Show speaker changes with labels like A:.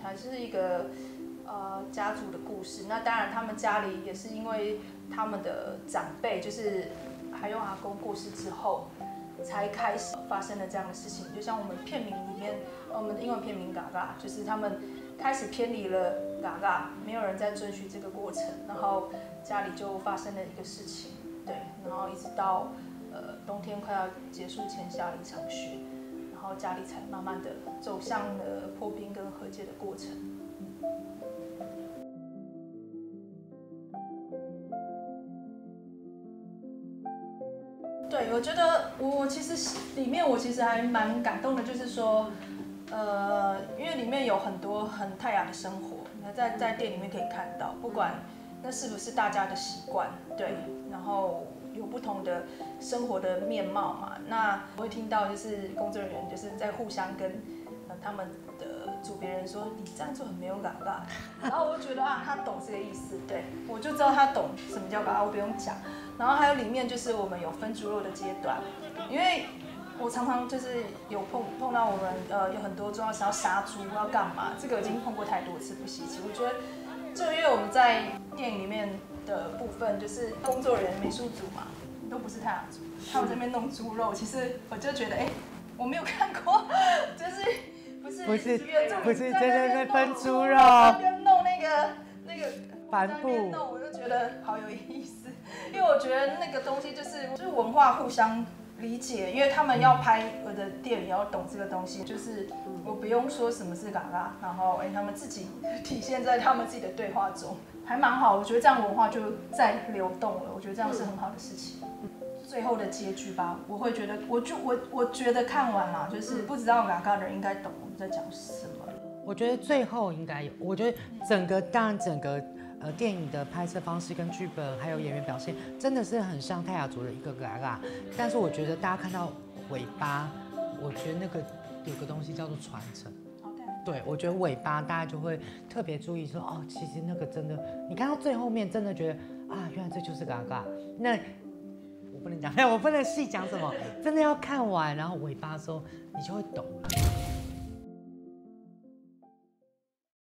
A: 还是一个家族的故事。那当然，他们家里也是因为他们的长辈，就是海用阿公过世之后，才开始发生了这样的事情。就像我们片名里面，我们的英文片名嘎嘎，就是他们开始偏离了嘎嘎，没有人在遵循这个过程，然后家里就发生了一个事情，对，然后一直到冬天快要结束前下了一场雪，然后家里才慢慢的走向了破冰跟和解的过程。对，我觉得我其实里面我其实还蛮感动的，就是说，因为里面有很多很泰雅的生活，那在店里面可以看到，不管那是不是大家的习惯，对，然后有不同的生活的面貌嘛。那我会听到就是工作人员就是在互相跟他们的组别人说，你这样做很没有嘎嘎，然后我就觉得啊，他懂这个意思，对，我就知道他懂什么叫嘎嘎，我不用讲。然后还有里面就是我们有分猪肉的阶段，因为我常常就是有碰到我们有很多重要是要杀猪要干嘛，这个已经碰过太多次不稀奇。我觉得就因为我们在电影里面的部分就是工作人员美术组嘛，都不是太阳族，他们这边弄猪肉，其实我就觉得我没有看过，就是不是
B: 在那分猪肉，
A: 弄那个
B: 帆布，
A: 弄我就觉得好有意思，因为我觉得那个东西就是文化互相理解，因为他们要拍我的电影要懂这个东西，就是我不用说什么是嘎嘎，然后他们自己体现在他们自己的对话中，还蛮好。我觉得这样文化就在流动了，我觉得这样是很好的事情。最后的结局吧，我会觉得，我觉得看完啦，就是不知道嘎嘎的人应该懂我们在讲什么。
B: 我觉得最后应该有，我觉得整个电影的拍摄方式跟剧本还有演员表现，真的是很像泰雅族的一个嘎嘎。但是我觉得大家看到尾巴，我觉得那个有个东西叫做传承。对，我觉得尾巴大家就会特别注意说，哦，其实那个真的，你看到最后面真的觉得啊，原来这就是嘎嘎。那我不能讲，我不能细讲什么，真的要看完，然后尾巴的时候你就会懂了。